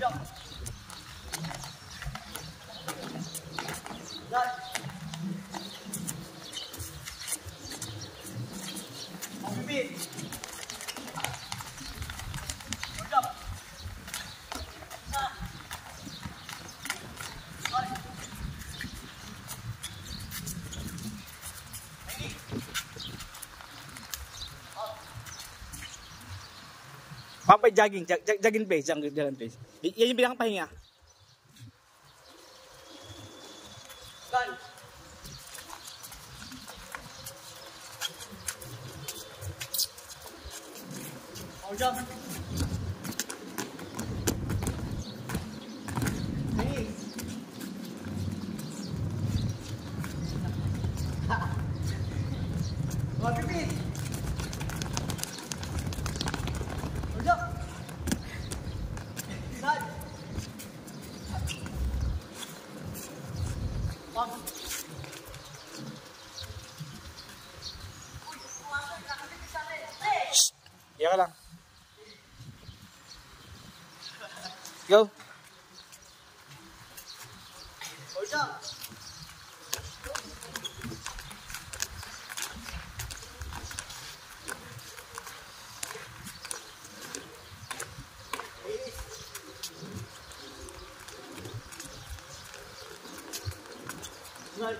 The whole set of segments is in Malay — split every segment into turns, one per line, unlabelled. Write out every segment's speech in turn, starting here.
Sampai jogging pace, jalan pace. Yan yung pinakapahinga. Gun. Hold up. Pipit. Hold up. Side. Pump. Iya ka lang. Go. Hold up. Right.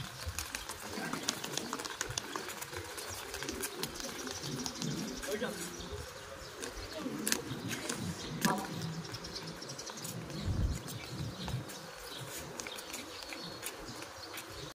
Good job.